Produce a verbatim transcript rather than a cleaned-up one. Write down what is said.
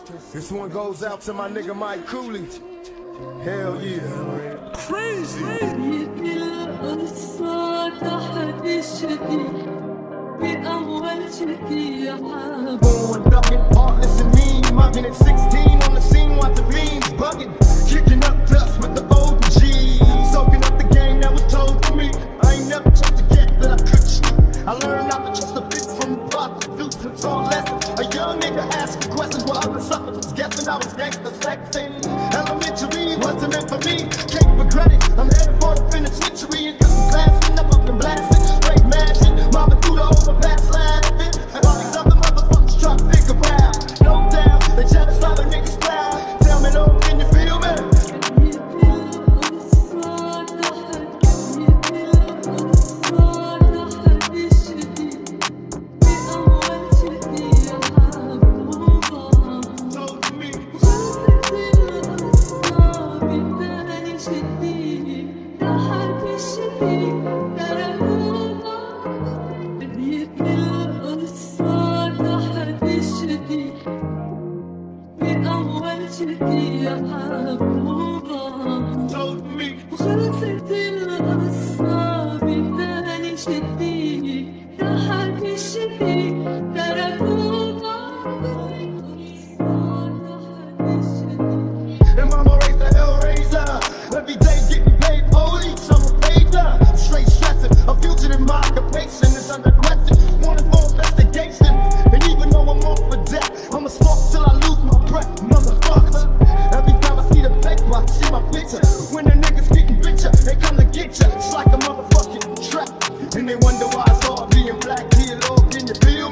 This one goes out to my nigga Mike Cooley. Hell yeah. Crazy. Born ducking, heartless and mean, mugging at sixteen on the scene, watching fiends bugging, kicking up dust with the O G, soaking up the game that was told to me. I ain't never trust a cat that I could shoot. I learned not to trust a bitch from the prostitutes. It's all lessons. A young nigga asking questions while other suckers was guessing I was gangsta sexing. Elementary wasn't meant for me. Can't regret it. I'm headed for the penitentiary and got some blasting up up and blasting, straight mashing, mobbing through the overpass laughing. While these other motherfuckers try to figure out, no doubt they try to slide a nigga's style. Tell me though, can you feel me? وخلصت القصة بالتاني شديني ضحك الشديد تركونا And mama raised the hellraiser. Every day getting paid holy, summer paper. Straight stressing, a fugitive in my occupation is under question. Wanted for investigation. And even though I'm off for death, I'ma smoke till I lose my breath, motherfuckers. Every time I see the paper, I see my picture. When the niggas getting richer, they come to get ya. It's like a motherfucking trap. And they wonder why it's hard being black here, Lord, can you feel?